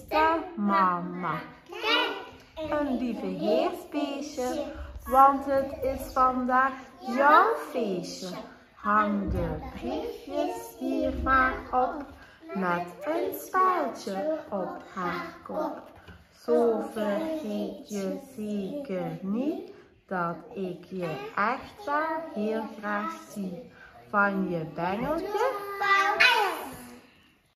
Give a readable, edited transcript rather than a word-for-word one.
liefste mama. Een lieve heersbeestje, want het is vandaag jouw feestje. Hang de briefjes hier maar op, met een spijltje op haar kop. Zo vergeet je zeker niet dat ik je echt wel heel graag zie. Van je bengeltje